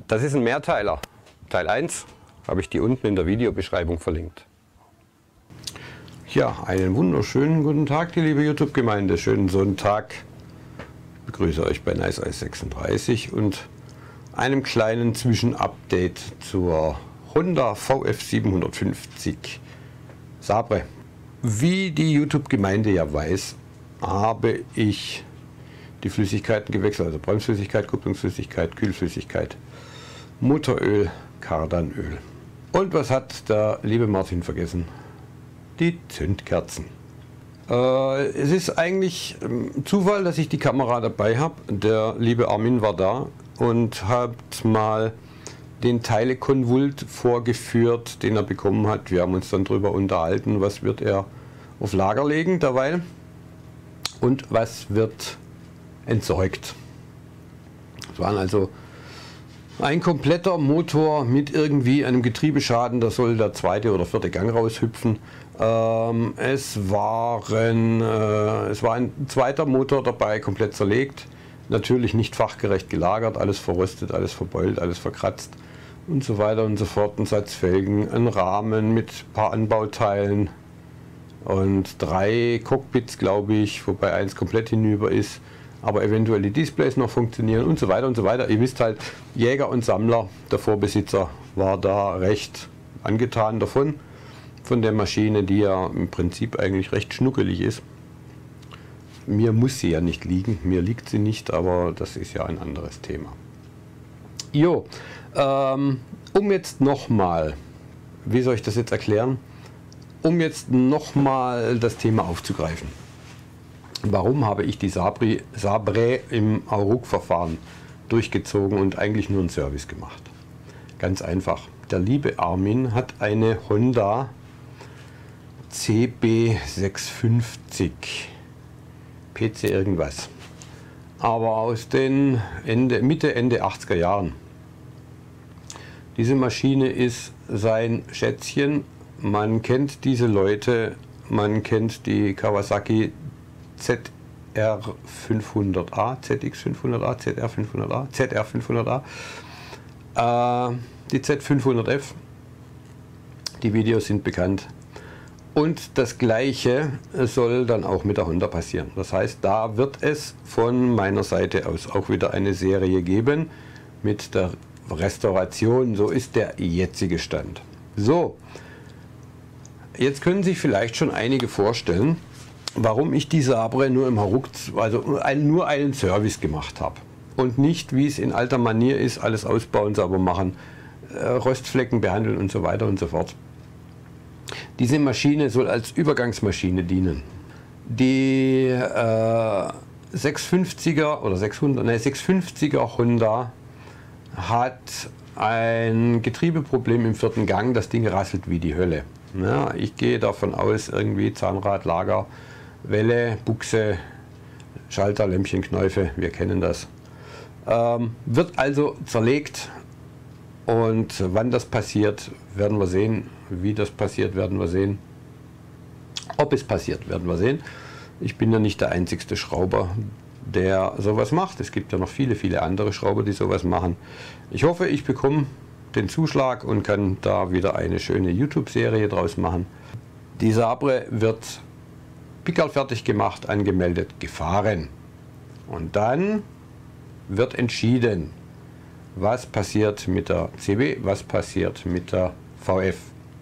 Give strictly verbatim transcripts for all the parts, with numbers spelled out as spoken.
Das ist ein Mehrteiler. Teil eins habe ich die unten in der Videobeschreibung verlinkt. Ja, einen wunderschönen guten Tag, die liebe YouTube-Gemeinde. Schönen Sonntag. Ich begrüße euch bei Nice Ice sechsunddreißig und einem kleinen Zwischenupdate zur Honda V F siebenhundertfünfzig Sabre. Wie die YouTube-Gemeinde ja weiß, habe ich die Flüssigkeiten gewechselt, also Bremsflüssigkeit, Kupplungsflüssigkeit, Kühlflüssigkeit, Motoröl, Kardanöl. Und was hat der liebe Martin vergessen? Die Zündkerzen. Äh, es ist eigentlich ähm, Zufall, dass ich die Kamera dabei habe. Der liebe Armin war da und hat mal den Teilekonvult vorgeführt, den er bekommen hat. Wir haben uns dann darüber unterhalten, was wird er auf Lager legen derweil und was wird entsorgt. Es waren also ein kompletter Motor mit irgendwie einem Getriebeschaden, da soll der zweite oder vierte Gang raushüpfen. Ähm, es, waren, äh, es war ein zweiter Motor dabei, komplett zerlegt. Natürlich nicht fachgerecht gelagert, alles verrostet, alles verbeult, alles verkratzt und so weiter und so fort. Ein Satz Felgen, ein Rahmen mit ein paar Anbauteilen und drei Cockpits, glaube ich, wobei eins komplett hinüber ist. Aber eventuell die Displays noch funktionieren und so weiter und so weiter. Ihr wisst halt, Jäger und Sammler, der Vorbesitzer war da recht angetan davon, von der Maschine, die ja im Prinzip eigentlich recht schnuckelig ist. Mir muss sie ja nicht liegen, mir liegt sie nicht, aber das ist ja ein anderes Thema. Jo, ähm, um jetzt nochmal, wie soll ich das jetzt erklären, um jetzt nochmal das Thema aufzugreifen. Warum habe ich die Sabre, Sabre im Hauruck-Verfahren durchgezogen und eigentlich nur einen Service gemacht? Ganz einfach. Der liebe Armin hat eine Honda C B sechshundertfünfzig, P C irgendwas, aber aus den Ende, Mitte, Ende achtziger Jahren. Diese Maschine ist sein Schätzchen. Man kennt diese Leute, man kennt die Kawasaki Z R fünfhundert A, Z X fünfhundert A, Z R fünfhundert A, Z R fünfhundert A, äh, die Z fünfhundert F, die Videos sind bekannt. Und das gleiche soll dann auch mit der Honda passieren. Das heißt, da wird es von meiner Seite aus auch wieder eine Serie geben mit der Restauration. So ist der jetzige Stand. So, jetzt können sich vielleicht schon einige vorstellen, warum ich die Sabre nur im Hauruck, also ein, nur einen Service gemacht habe und nicht, wie es in alter Manier ist, alles ausbauen, sauber machen, äh, Rostflecken behandeln und so weiter und so fort. Diese Maschine soll als Übergangsmaschine dienen. Die äh, sechshundertfünfziger oder sechshundert, nein, sechshundertfünfziger Honda hat ein Getriebeproblem im vierten Gang. Das Ding rasselt wie die Hölle. Ja, ich gehe davon aus, irgendwie Zahnrad, Lager, Welle, Buchse, Schalter, Lämpchen, Knäufe, wir kennen das. Ähm, wird also zerlegt und wann das passiert, werden wir sehen. Wie das passiert, werden wir sehen. Ob es passiert, werden wir sehen. Ich bin ja nicht der einzigste Schrauber, der sowas macht. Es gibt ja noch viele, viele andere Schrauber, die sowas machen. Ich hoffe, ich bekomme den Zuschlag und kann da wieder eine schöne YouTube-Serie draus machen. Die Sabre wird pickelfertig gemacht, angemeldet, gefahren. Und dann wird entschieden, was passiert mit der C B, was passiert mit der V F.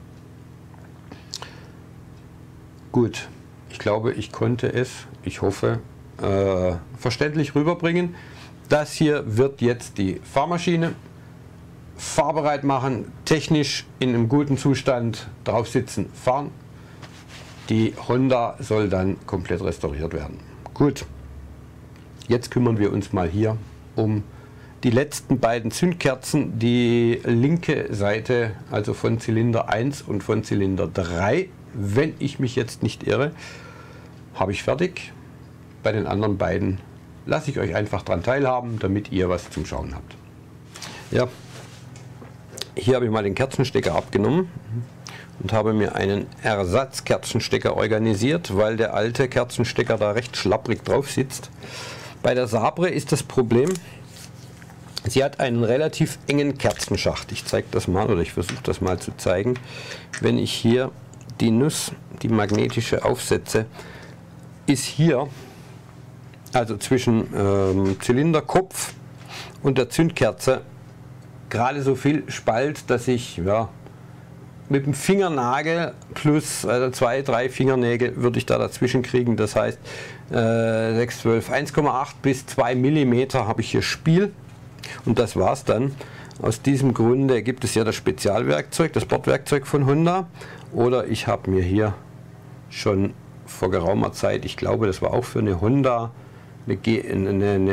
Gut, ich glaube, ich konnte es, ich hoffe, äh, verständlich rüberbringen. Das hier wird jetzt die Fahrmaschine fahrbereit machen, technisch in einem guten Zustand drauf sitzen, fahren. Die Honda soll dann komplett restauriert werden. Gut, jetzt kümmern wir uns mal hier um die letzten beiden Zündkerzen. Die linke Seite, also von Zylinder eins und von Zylinder drei, wenn ich mich jetzt nicht irre, habe ich fertig. Bei den anderen beiden lasse ich euch einfach daran teilhaben, damit ihr was zum Schauen habt. Ja, hier habe ich mal den Kerzenstecker abgenommen und habe mir einen Ersatzkerzenstecker organisiert, weil der alte Kerzenstecker da recht schlapprig drauf sitzt. Bei der Sabre ist das Problem, Sie hat einen relativ engen Kerzenschacht. Ich zeige das mal oder ich versuche das mal zu zeigen. Wenn ich hier die Nuss, die magnetische aufsetze, ist hier, also zwischen ähm, Zylinderkopf und der Zündkerze, gerade so viel Spalt, dass ich ja, mit dem Fingernagel plus also zwei, drei Fingernägel würde ich da dazwischen kriegen. Das heißt äh, sechs, zwölf, eins Komma acht bis zwei Millimeter habe ich hier Spiel und das war's dann. Aus diesem Grunde gibt es ja das Spezialwerkzeug, das Bordwerkzeug von Honda, oder ich habe mir hier schon vor geraumer Zeit, ich glaube das war auch für eine Honda, eine, G, eine,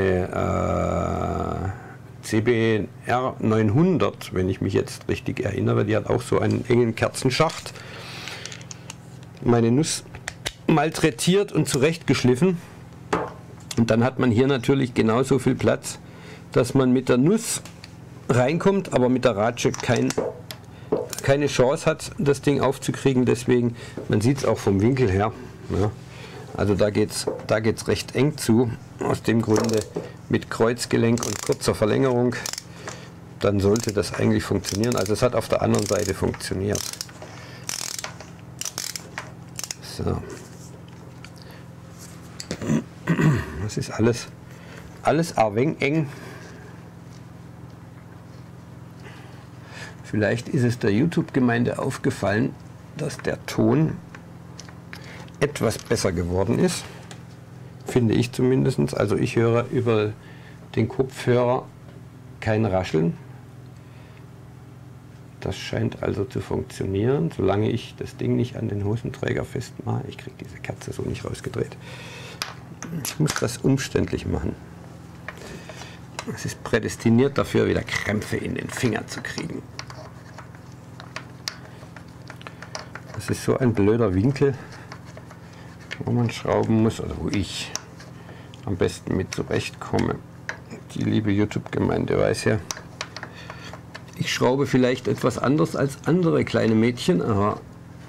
eine äh, C B R neunhundert, wenn ich mich jetzt richtig erinnere, die hat auch so einen engen Kerzenschacht, meine Nuss malträtiert und zurechtgeschliffen und dann hat man hier natürlich genauso viel Platz, dass man mit der Nuss reinkommt, aber mit der Ratsche kein, keine Chance hat, das Ding aufzukriegen. Deswegen, man sieht es auch vom Winkel her, ja, also da geht es da geht's recht eng zu. Aus dem Grunde mit Kreuzgelenk und kurzer Verlängerung, dann sollte das eigentlich funktionieren. Also es hat auf der anderen Seite funktioniert. So. Das ist alles, alles arweng eng. Vielleicht ist es der YouTube-Gemeinde aufgefallen, dass der Ton etwas besser geworden ist. Finde ich zumindest. Also ich höre über den Kopfhörer kein Rascheln. Das scheint also zu funktionieren, solange ich das Ding nicht an den Hosenträger festmache. Ich kriege diese Kerze so nicht rausgedreht. Ich muss das umständlich machen. Es ist prädestiniert dafür, wieder Krämpfe in den Finger zu kriegen. Das ist so ein blöder Winkel, wo man schrauben muss, oder wo ich am besten mit zurechtkomme. Die liebe YouTube-Gemeinde weiß ja, ich schraube vielleicht etwas anders als andere kleine Mädchen, aber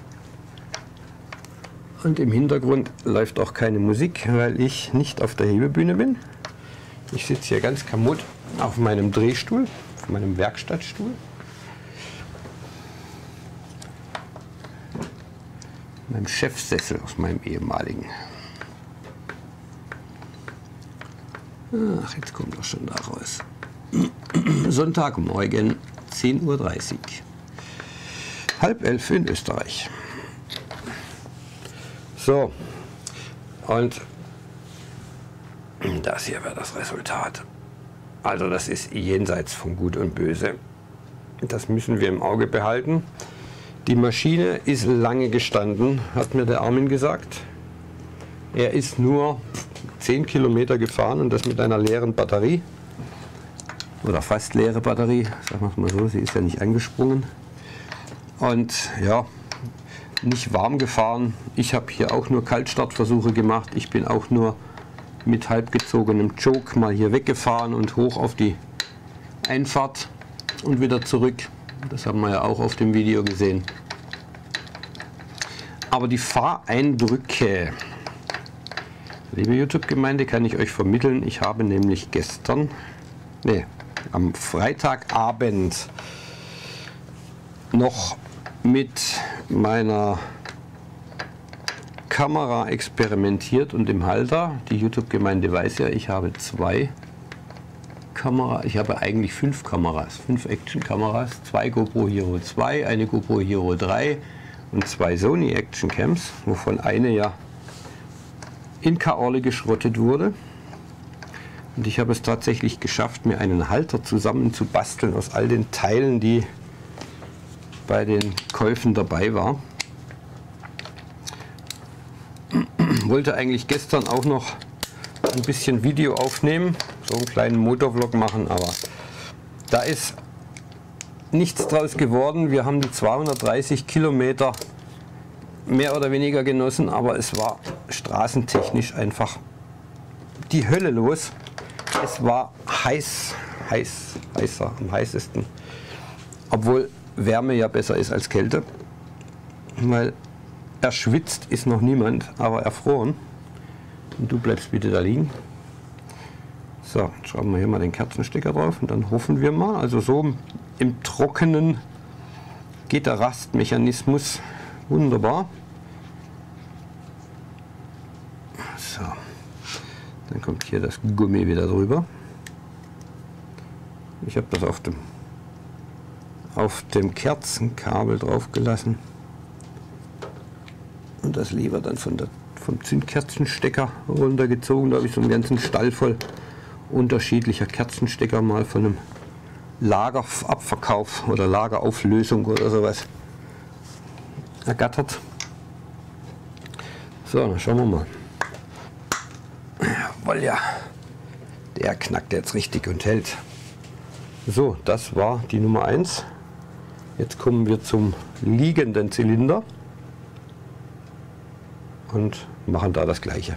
und im Hintergrund läuft auch keine Musik, weil ich nicht auf der Hebebühne bin. Ich sitze hier ganz kommod auf meinem Drehstuhl, auf meinem Werkstattstuhl. Meinem Chefsessel aus meinem ehemaligen. Ach, jetzt kommt er schon da raus. Sonntagmorgen, zehn Uhr dreißig. Halb elf in Österreich. So, und das hier wäre das Resultat. Also das ist jenseits von Gut und Böse. Das müssen wir im Auge behalten. Die Maschine ist lange gestanden, hat mir der Armin gesagt. Er ist nur zehn Kilometer gefahren und das mit einer leeren Batterie. Oder fast leere Batterie, sagen wir es mal so, sie ist ja nicht angesprungen. Und ja, nicht warm gefahren. Ich habe hier auch nur Kaltstartversuche gemacht. Ich bin auch nur mit halbgezogenem Choke mal hier weggefahren und hoch auf die Einfahrt und wieder zurück. Das haben wir ja auch auf dem Video gesehen. Aber die Fahreindrücke, liebe YouTube-Gemeinde, kann ich euch vermitteln. Ich habe nämlich gestern, nee, am Freitagabend noch mit meiner Kamera experimentiert und im Halter. Die YouTube-Gemeinde weiß ja, ich habe zwei Kameras, ich habe eigentlich fünf Kameras, fünf Action-Kameras, zwei GoPro Hero zwei, eine GoPro Hero drei und zwei Sony Action Cams, wovon eine ja in Kaorle geschrottet wurde. Und ich habe es tatsächlich geschafft, mir einen Halter zusammen zu basteln aus all den Teilen, die bei den Käufen dabei war. Wollte eigentlich gestern auch noch ein bisschen Video aufnehmen, so einen kleinen Motovlog machen, aber da ist nichts draus geworden. Wir haben die zweihundertdreißig Kilometer mehr oder weniger genossen, aber es war straßentechnisch einfach die Hölle los. Es war heiß, heiß, heißer, am heißesten, obwohl Wärme ja besser ist als Kälte, weil erschwitzt ist noch niemand, aber erfroren. Und du bleibst bitte da liegen. So, schrauben wir hier mal den Kerzenstecker drauf und dann hoffen wir mal, also so im Trockenen geht der Rastmechanismus wunderbar. So, dann kommt hier das Gummi wieder drüber. Ich habe das auf dem, auf dem Kerzenkabel drauf gelassen und das Lever dann von der, vom Zündkerzenstecker runtergezogen. Da habe ich so einen ganzen Stall voll unterschiedlicher Kerzenstecker mal von einem Lagerabverkauf oder Lagerauflösung oder sowas ergattert. So, dann schauen wir mal. Jawohl, ja, der knackt jetzt richtig und hält. So, das war die Nummer eins. Jetzt kommen wir zum liegenden Zylinder und machen da das gleiche.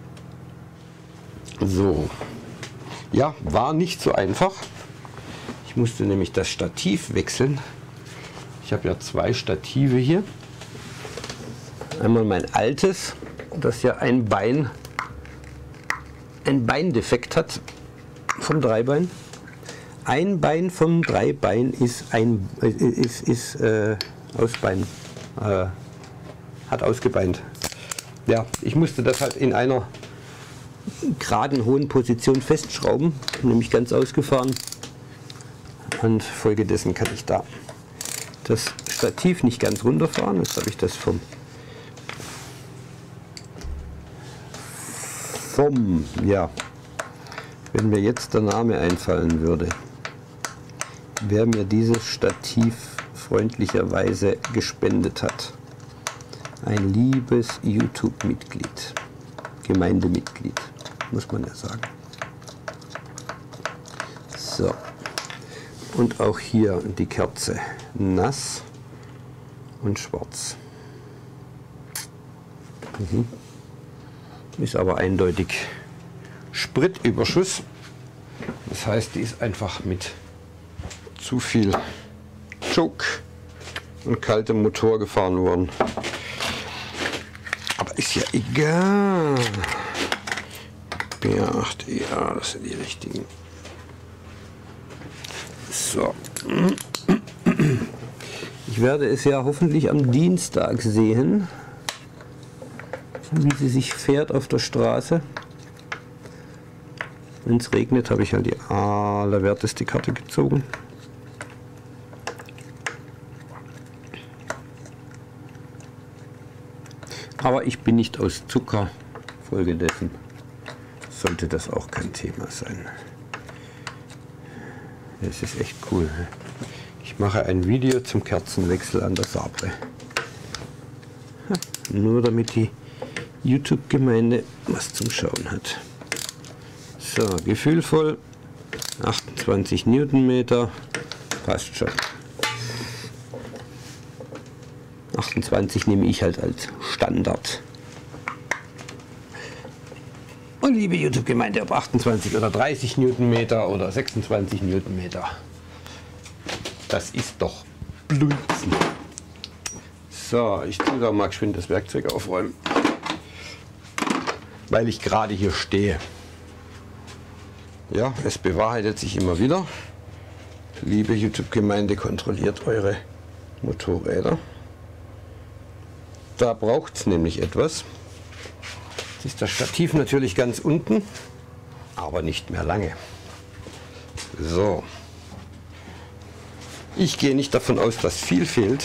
So, ja, war nicht so einfach. Ich musste nämlich das Stativ wechseln. Ich habe ja zwei Stative hier. Einmal mein altes, das ja ein Bein, ein Beindefekt hat vom Dreibein. Ein Bein vom Dreibein ist ein ist, ist äh, Ausbein, äh, hat ausgebeint. Ja, ich musste das halt in einer geraden hohen Position festschrauben, nämlich ganz ausgefahren. Und folgedessen kann ich da das Stativ nicht ganz runterfahren. Jetzt habe ich das vom vom ja, wenn mir jetzt der Name einfallen würde, wer mir dieses Stativ freundlicherweise gespendet hat. Ein liebes YouTube-Mitglied, Gemeindemitglied, muss man ja sagen. So, und auch hier die Kerze nass und schwarz. Mhm. Ist aber eindeutig Spritüberschuss. Das heißt, die ist einfach mit zu viel Choke und kaltem Motor gefahren worden. Aber ist ja egal. B acht E A, das sind die richtigen. So. Ich werde es ja hoffentlich am Dienstag sehen, wie sie sich fährt auf der Straße. Wenn es regnet, habe ich halt die allerwerteste Karte gezogen. Aber ich bin nicht aus Zucker, folgedessen sollte das auch kein Thema sein. Das ist echt cool. Ich mache ein Video zum Kerzenwechsel an der Sabre. Nur damit die YouTube-Gemeinde was zum Schauen hat. So, gefühlvoll, achtundzwanzig Newtonmeter, passt schon. achtundzwanzig nehme ich halt als Standard. Und liebe YouTube-Gemeinde, ob achtundzwanzig oder dreißig Newtonmeter oder sechsundzwanzig Newtonmeter, das ist doch Blödsinn. So, ich tue da mal geschwind das Werkzeug aufräumen, weil ich gerade hier stehe. Ja, es bewahrheitet sich immer wieder. Liebe YouTube-Gemeinde, kontrolliert eure Motorräder. Da braucht es nämlich etwas. Jetzt ist das Stativ natürlich ganz unten, aber nicht mehr lange. So. Ich gehe nicht davon aus, dass viel fehlt.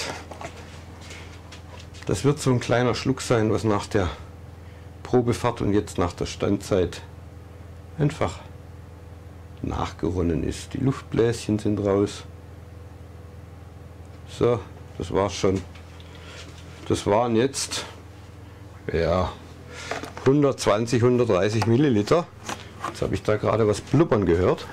Das wird so ein kleiner Schluck sein, was nach der Probefahrt und jetzt nach der Standzeit einfach nachgeronnen ist. Die Luftbläschen sind raus. So, das war's schon. Das waren jetzt ja, hundertzwanzig, hundertdreißig Milliliter. Jetzt habe ich da gerade was blubbern gehört.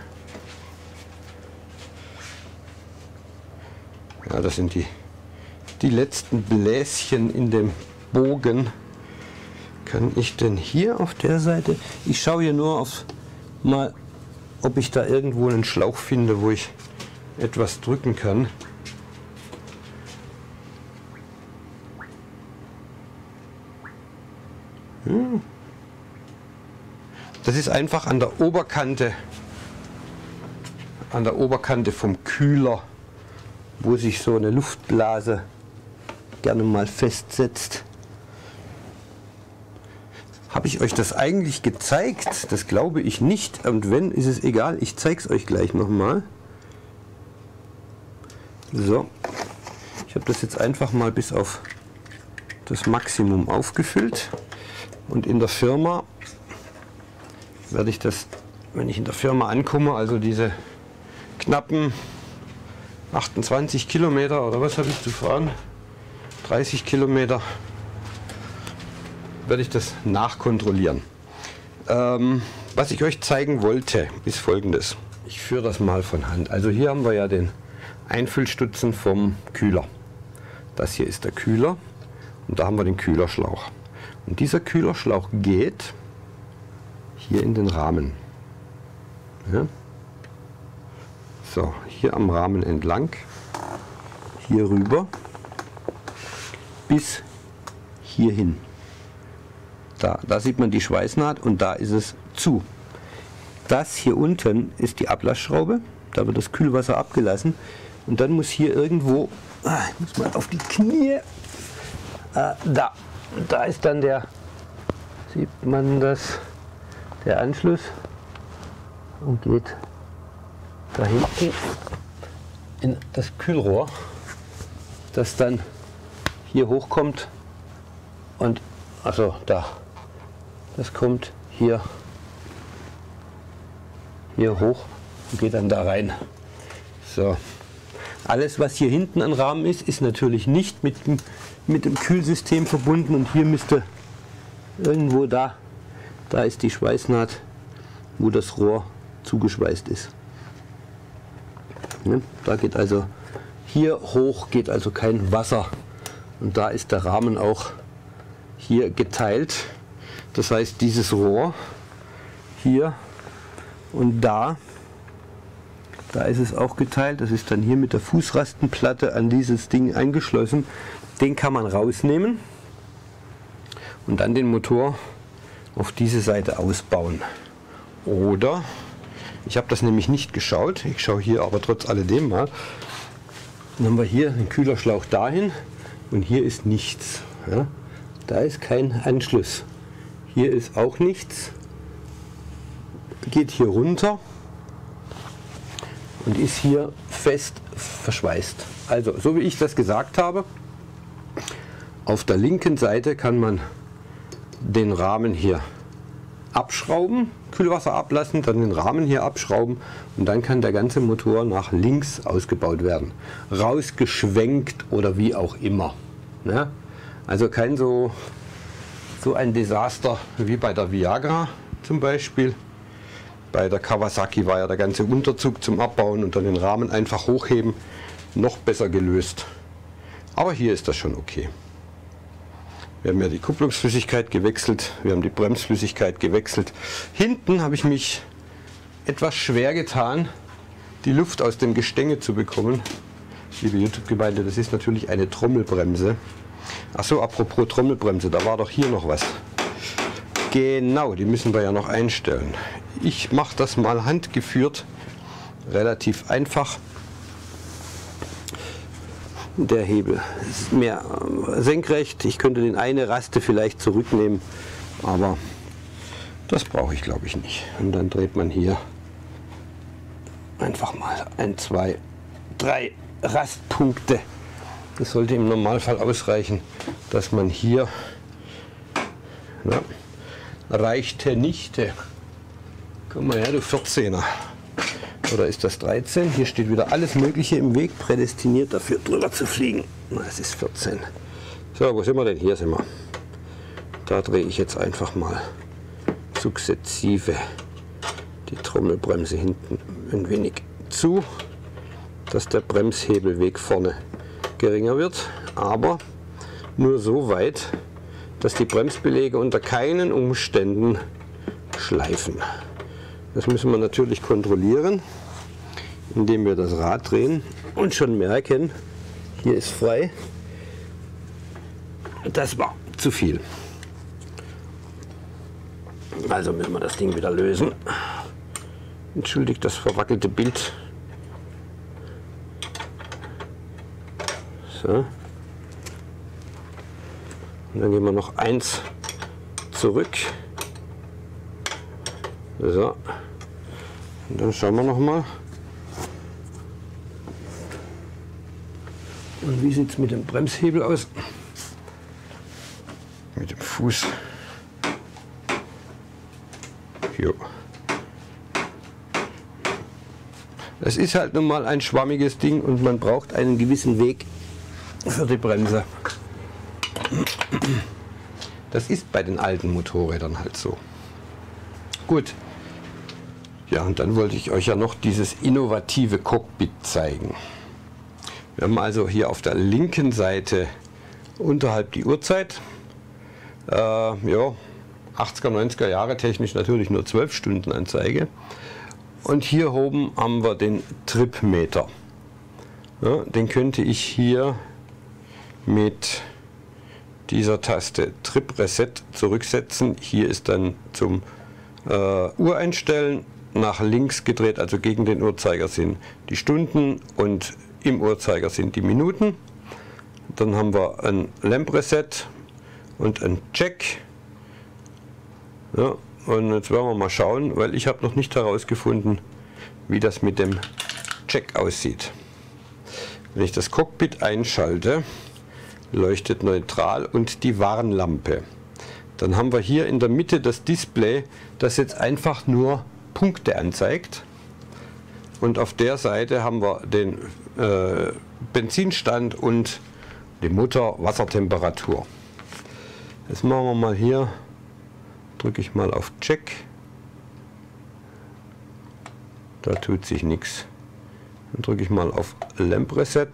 Ja, das sind die, die letzten Bläschen in dem Bogen. Kann ich denn hier auf der Seite? Ich schaue hier nur auf mal, ob ich da irgendwo einen Schlauch finde, wo ich etwas drücken kann. Hm. Das ist einfach an der Oberkante, an der Oberkante vom Kühler, wo sich so eine Luftblase gerne mal festsetzt. Habe ich euch das eigentlich gezeigt? Das glaube ich nicht. Und wenn, ist es egal. Ich zeige es euch gleich nochmal. So. Ich habe das jetzt einfach mal bis auf das Maximum aufgefüllt. Und in der Firma werde ich das, wenn ich in der Firma ankomme, also diese knappen achtundzwanzig Kilometer oder was habe ich zu fahren? dreißig Kilometer, werde ich das nachkontrollieren. Ähm, was ich euch zeigen wollte, ist Folgendes. Ich führe das mal von Hand. Also hier haben wir ja den Einfüllstutzen vom Kühler. Das hier ist der Kühler und da haben wir den Kühlerschlauch. Und dieser Kühlerschlauch geht hier in den Rahmen. Ja. So, hier am Rahmen entlang, hier rüber bis hierhin. Da, da sieht man die Schweißnaht und da ist es zu. Das hier unten ist die Ablassschraube, da wird das Kühlwasser abgelassen und dann muss hier irgendwo, ah, ich muss mal auf die Knie, ah, da, da ist dann der, sieht man das, der Anschluss und geht da hinten in das Kühlrohr, das dann hier hochkommt und also da, das kommt hier, hier hoch und geht dann da rein. So. Alles, was hier hinten an Rahmen ist, ist natürlich nicht mit dem, mit dem Kühlsystem verbunden und hier müsste irgendwo da, da ist die Schweißnaht, wo das Rohr zugeschweißt ist. Ne? Da geht also, hier hoch geht also kein Wasser und da ist der Rahmen auch hier geteilt. Das heißt, dieses Rohr hier und da, da ist es auch geteilt. Das ist dann hier mit der Fußrastenplatte an dieses Ding angeschlossen. Den kann man rausnehmen und dann den Motor auf diese Seite ausbauen. Oder, ich habe das nämlich nicht geschaut, ich schaue hier aber trotz alledem mal, dann haben wir hier den Kühlerschlauch dahin und hier ist nichts. Ja? Da ist kein Anschluss. Hier ist auch nichts. Geht hier runter und ist hier fest verschweißt. Also, so wie ich das gesagt habe, auf der linken Seite kann man den Rahmen hier abschrauben, Kühlwasser ablassen, dann den Rahmen hier abschrauben und dann kann der ganze Motor nach links ausgebaut werden. Rausgeschwenkt oder wie auch immer. Ja? Also kein so, so ein Desaster wie bei der Viagra zum Beispiel. Bei der Kawasaki war ja der ganze Unterzug zum Abbauen und dann den Rahmen einfach hochheben noch besser gelöst. Aber hier ist das schon okay. Wir haben ja die Kupplungsflüssigkeit gewechselt, wir haben die Bremsflüssigkeit gewechselt. Hinten habe ich mich etwas schwer getan, die Luft aus dem Gestänge zu bekommen. Liebe YouTube-Gemeinde, das ist natürlich eine Trommelbremse. Achso, apropos Trommelbremse, da war doch hier noch was. Genau, die müssen wir ja noch einstellen. Ich mache das mal handgeführt, relativ einfach. Der Hebel ist mehr senkrecht. Ich könnte den eine Raste vielleicht zurücknehmen, aber das brauche ich glaube ich nicht. Und dann dreht man hier einfach mal ein, zwei, drei Rastpunkte. Das sollte im Normalfall ausreichen, dass man hier, na, reichte nicht. Komm mal her, du vierzehner. Oder ist das dreizehn? Hier steht wieder alles Mögliche im Weg, prädestiniert dafür drüber zu fliegen. Na, es ist vierzehn. So, wo sind wir denn? Hier sind wir. Da drehe ich jetzt einfach mal sukzessive die Trommelbremse hinten ein wenig zu, dass der Bremshebelweg vorne geringer wird, aber nur so weit, dass die Bremsbeläge unter keinen Umständen schleifen. Das müssen wir natürlich kontrollieren, indem wir das Rad drehen und schon merken, hier ist frei. Das war zu viel. Also müssen wir das Ding wieder lösen. Entschuldigt das verwackelte Bild. So. Und dann gehen wir noch eins zurück. So. Und dann schauen wir noch mal. Und wie sieht es mit dem Bremshebel aus? Mit dem Fuß. Jo. Es ist halt nun mal ein schwammiges Ding und man braucht einen gewissen Weg für die Bremse. Das ist bei den alten Motorrädern halt so. Gut. Ja, und dann wollte ich euch ja noch dieses innovative Cockpit zeigen. Wir haben also hier auf der linken Seite unterhalb die Uhrzeit. Äh, ja, achtziger, neunziger Jahre technisch natürlich nur zwölf Stunden Anzeige. Und hier oben haben wir den Tripmeter. Ja, den könnte ich hier mit dieser Taste Trip Reset zurücksetzen. Hier ist dann zum äh, Uhr einstellen, nach links gedreht, also gegen den Uhrzeigersinn die Stunden und im Uhrzeigersinn die Minuten. Dann haben wir ein Lamp Reset und ein Check. Ja, und jetzt werden wir mal schauen, weil ich habe noch nicht herausgefunden, wie das mit dem Check aussieht. Wenn ich das Cockpit einschalte, leuchtet neutral und die Warnlampe. Dann haben wir hier in der Mitte das Display, das jetzt einfach nur Punkte anzeigt. Und auf der Seite haben wir den äh, Benzinstand und die Motor-Wassertemperatur. Jetzt machen wir mal hier, drücke ich mal auf Check. Da tut sich nichts. Dann drücke ich mal auf Lamp Reset.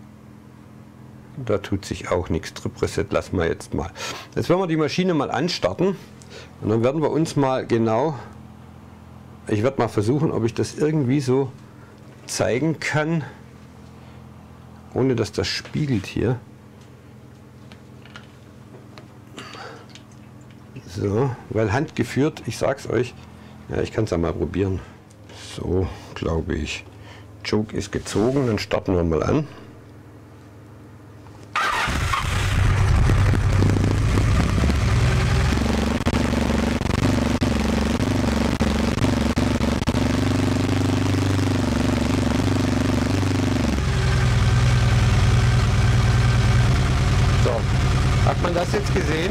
Da tut sich auch nichts. Trip Reset lassen wir jetzt mal. Jetzt werden wir die Maschine mal anstarten und dann werden wir uns mal genau, ich werde mal versuchen, ob ich das irgendwie so zeigen kann, ohne dass das spiegelt hier. So, weil handgeführt, ich sag's euch, ja, ich kann es ja mal probieren. So, glaube ich. Choke ist gezogen, dann starten wir mal an. Hat man das jetzt gesehen?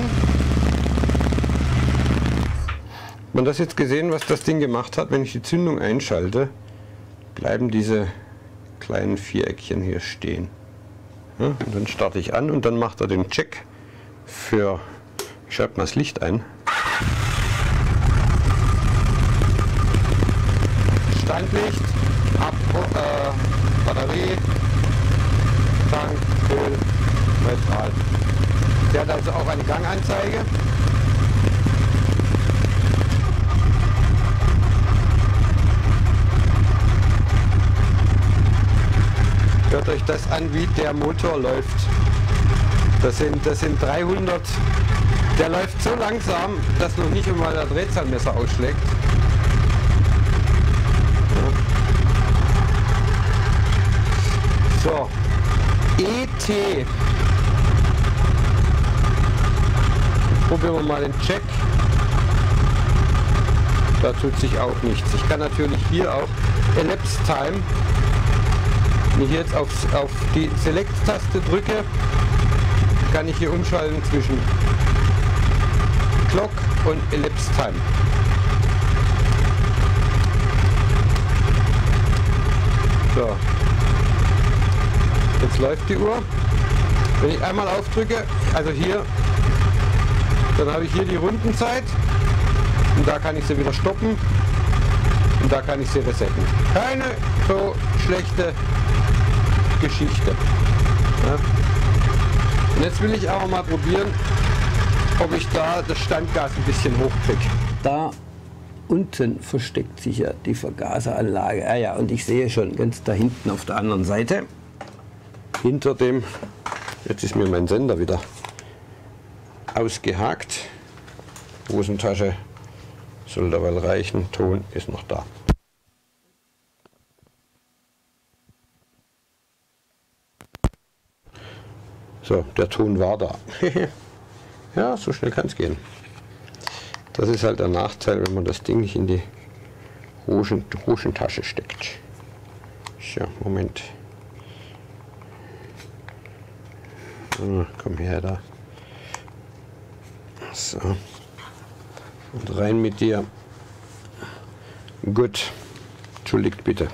Hat man das jetzt gesehen, was das Ding gemacht hat? Wenn ich die Zündung einschalte, bleiben diese kleinen Viereckchen hier stehen. Ja, und dann starte ich an und dann macht er den Check für, ich schalte mal das Licht ein. Standlicht, Ab äh, Batterie, Tank, Öl, neutral. Der hat also auch eine Ganganzeige. Hört euch das an, wie der Motor läuft. Das sind, das sind dreihundert. Der läuft so langsam, dass noch nicht einmal der Drehzahlmesser ausschlägt. So, E T. Probieren wir mal den Check. Da tut sich auch nichts. Ich kann natürlich hier auch Elapsed Time, wenn ich jetzt auf, auf die Select-Taste drücke, kann ich hier umschalten zwischen Clock und Elapsed Time. So. Jetzt läuft die Uhr. Wenn ich einmal aufdrücke, also hier, dann habe ich hier die Rundenzeit und da kann ich sie wieder stoppen und da kann ich sie resetten. Keine so schlechte Geschichte. Ja. Und jetzt will ich auch mal probieren, ob ich da das Standgas ein bisschen hochkriege. Da unten versteckt sich ja die Vergaseranlage. Ah ja, und ich sehe schon ganz da hinten auf der anderen Seite, hinter dem, jetzt ist mir mein Sender wieder ausgehakt, Hosentasche Soll dabei reichen, Ton ist noch da. So, der Ton war da. Ja, so schnell kann es gehen. Das ist halt der Nachteil, wenn man das Ding nicht in die Hosen, Hosentasche steckt. So, Moment. Ah, komm her da. So. Und rein mit dir. Gut. Entschuldigt bitte.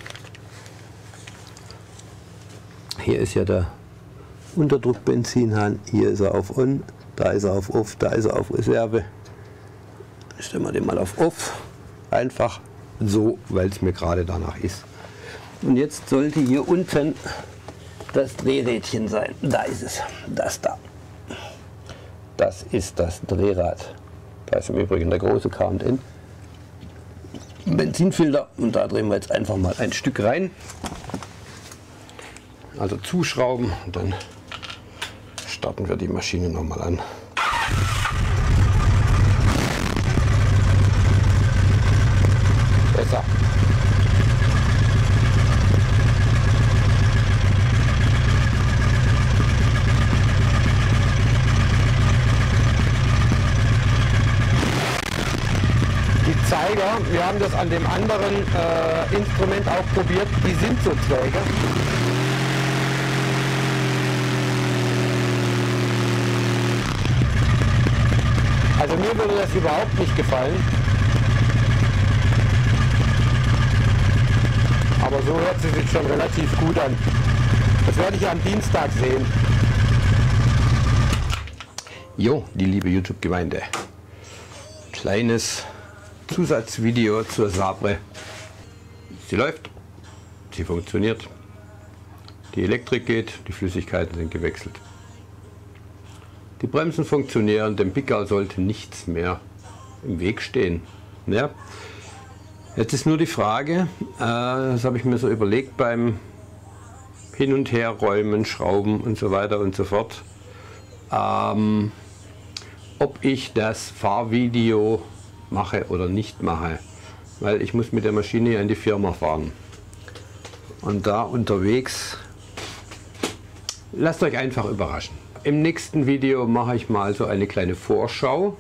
Hier ist ja der Unterdruckbenzinhahn. Hier ist er auf On, da ist er auf Off, da ist er auf Reserve. Stellen wir den mal auf Off. Einfach so, weil es mir gerade danach ist. Und jetzt sollte hier unten das Drehrädchen sein. Da ist es. Das da. Das ist das Drehrad. Da ist im Übrigen der große K und N Benzinfilter. Und da drehen wir jetzt einfach mal ein Stück rein. Also zuschrauben und dann starten wir die Maschine nochmal an. Besser. Die Zeiger, wir haben das an dem anderen äh, Instrument auch probiert, die sind so träge. Also mir würde das überhaupt nicht gefallen. Aber so hört sie sich schon relativ gut an. Das werde ich am Dienstag sehen. Jo, die liebe YouTube-Gemeinde. Kleines Zusatzvideo zur Sabre. Sie läuft, sie funktioniert. Die Elektrik geht, die Flüssigkeiten sind gewechselt. Die Bremsen funktionieren, dem Pickup sollte nichts mehr im Weg stehen. Ja. Jetzt ist nur die Frage, äh, das habe ich mir so überlegt beim Hin- und Herräumen, Schrauben und so weiter und so fort, ähm, ob ich das Fahrvideo mache oder nicht mache. Weil ich muss mit der Maschine in die Firma fahren. Und da unterwegs, lasst euch einfach überraschen. Im nächsten Video mache ich mal so eine kleine Vorschau,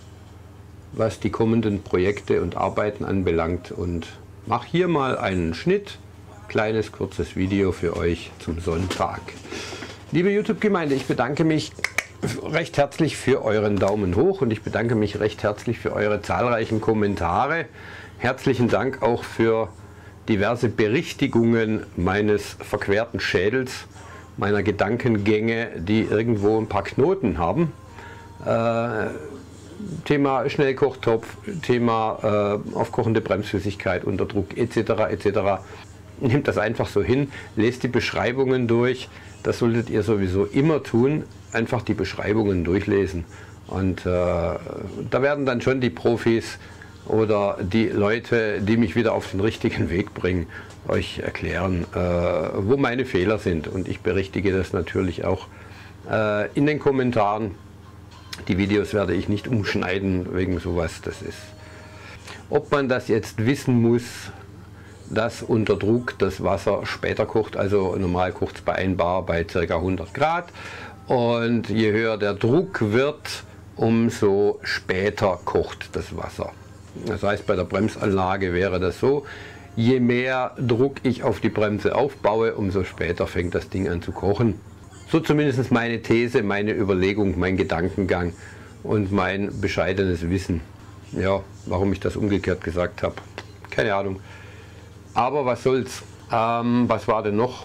was die kommenden Projekte und Arbeiten anbelangt, und mache hier mal einen Schnitt, kleines kurzes Video für euch zum Sonntag. Liebe YouTube-Gemeinde, ich bedanke mich recht herzlich für euren Daumen hoch und ich bedanke mich recht herzlich für eure zahlreichen Kommentare. Herzlichen Dank auch für diverse Berichtigungen meines verquerten Schädels, meiner Gedankengänge, die irgendwo ein paar Knoten haben. Äh, Thema Schnellkochtopf, Thema äh, aufkochende Bremsflüssigkeit unter Druck et cetera et cetera. Nehmt das einfach so hin, lest die Beschreibungen durch. Das solltet ihr sowieso immer tun, einfach die Beschreibungen durchlesen. Und äh, da werden dann schon die Profis oder die Leute, die mich wieder auf den richtigen Weg bringen, euch erklären, äh, wo meine Fehler sind. Und ich berichtige das natürlich auch äh, in den Kommentaren. Die Videos werde ich nicht umschneiden wegen sowas. Das ist, ob man das jetzt wissen muss, dass unter Druck das Wasser später kocht, also normal kocht es bei ein Bar bei ca. hundert Grad. Und je höher der Druck wird, umso später kocht das Wasser. Das heißt, bei der Bremsanlage wäre das so, je mehr Druck ich auf die Bremse aufbaue, umso später fängt das Ding an zu kochen. So zumindest meine These, meine Überlegung, mein Gedankengang und mein bescheidenes Wissen. Ja, warum ich das umgekehrt gesagt habe, keine Ahnung. Aber was soll's. Ähm, was war denn noch?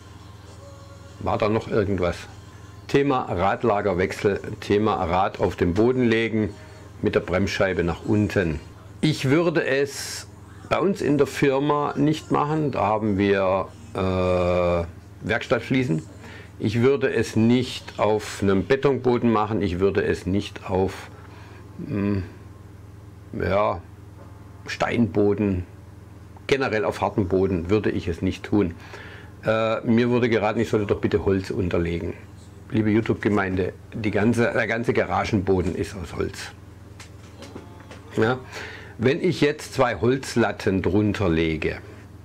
War da noch irgendwas? Thema Radlagerwechsel, Thema Rad auf den Boden legen mit der Bremsscheibe nach unten. Ich würde es bei uns in der Firma nicht machen, da haben wir äh, Werkstattfliesen. Ich würde es nicht auf einem Betonboden machen, ich würde es nicht auf mh, ja, Steinboden, generell auf hartem Boden würde ich es nicht tun. Äh, mir wurde geraten, ich sollte doch bitte Holz unterlegen. Liebe YouTube-Gemeinde, die ganze, der ganze Garagenboden ist aus Holz. Ja? Wenn ich jetzt zwei Holzlatten drunter lege,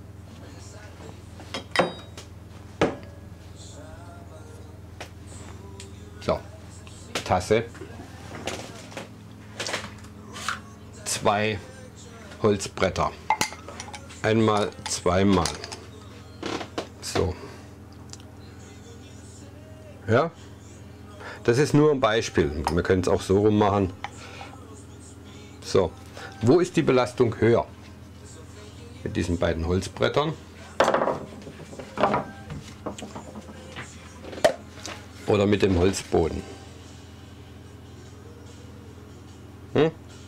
so, Tasse, zwei Holzbretter, einmal, zweimal, so, ja, das ist nur ein Beispiel, wir können es auch so rum machen, so, wo ist die Belastung höher? Mit diesen beiden Holzbrettern oder mit dem Holzboden? Hm?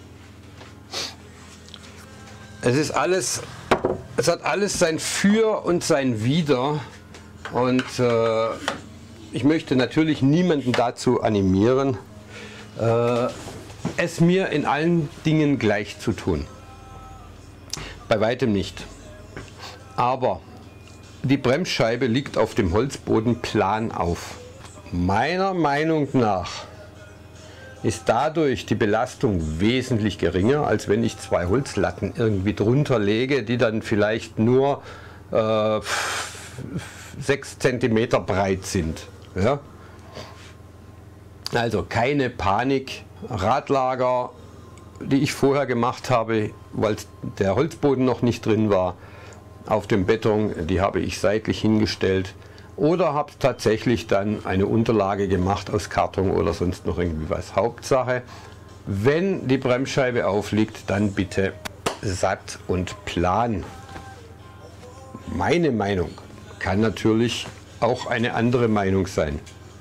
Es ist alles, es hat alles sein Für und sein Wider, und äh, ich möchte natürlich niemanden dazu animieren, äh, es mir in allen Dingen gleich zu tun. Bei weitem nicht. Aber die Bremsscheibe liegt auf dem Holzboden plan auf. Meiner Meinung nach ist dadurch die Belastung wesentlich geringer, als wenn ich zwei Holzlatten irgendwie drunter lege, die dann vielleicht nur äh, sechs Zentimeter breit sind. Ja? Also keine Panik. Radlager, die ich vorher gemacht habe, weil der Holzboden noch nicht drin war, auf dem Beton, die habe ich seitlich hingestellt, oder habe tatsächlich dann eine Unterlage gemacht aus Karton oder sonst noch irgendwie was. Hauptsache, wenn die Bremsscheibe aufliegt, dann bitte satt und plan. Meine Meinung kann natürlich auch eine andere Meinung sein.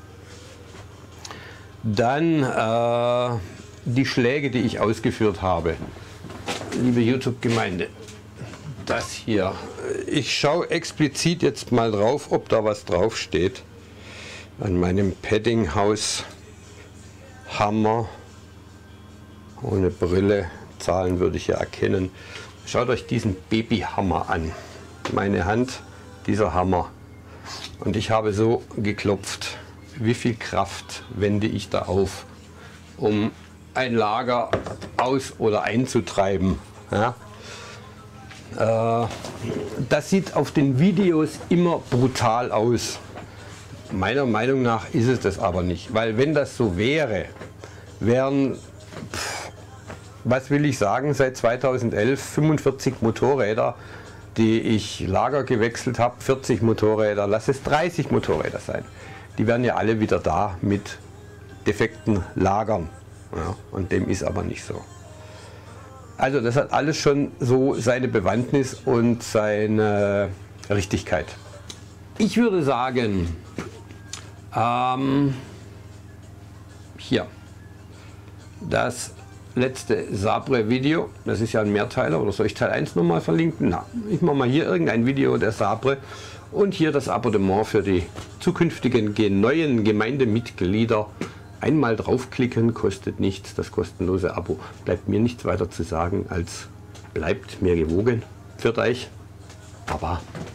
Dann äh, die Schläge, die ich ausgeführt habe. Liebe YouTube-Gemeinde, das hier. Ich schaue explizit jetzt mal drauf, ob da was drauf steht. An meinem Paddinghaus Hammer. Ohne Brille, Zahlen würde ich ja erkennen. Schaut euch diesen Babyhammer an. Meine Hand, dieser Hammer. Und ich habe so geklopft. Wie viel Kraft wende ich da auf, um ein Lager aus- oder einzutreiben? Ja? Äh, das sieht auf den Videos immer brutal aus. Meiner Meinung nach ist es das aber nicht, weil wenn das so wäre, wären, pff, was will ich sagen, seit zweitausendelf fünfundvierzig Motorräder, die ich Lager gewechselt habe, vierzig Motorräder, lass es dreißig Motorräder sein. Die werden ja alle wieder da mit defekten Lagern. Ja, und dem ist aber nicht so. Also das hat alles schon so seine Bewandtnis und seine Richtigkeit. Ich würde sagen, ähm, hier, das letzte Sabre-Video, das ist ja ein Mehrteiler, oder soll ich Teil eins nochmal verlinken? Na, ich mache mal hier irgendein Video der Sabre. Und hier das Abonnement für die zukünftigen neuen Gemeindemitglieder. Einmal draufklicken, kostet nichts, das kostenlose Abo. Bleibt mir nichts weiter zu sagen, als bleibt mir gewogen. Für euch. Baba.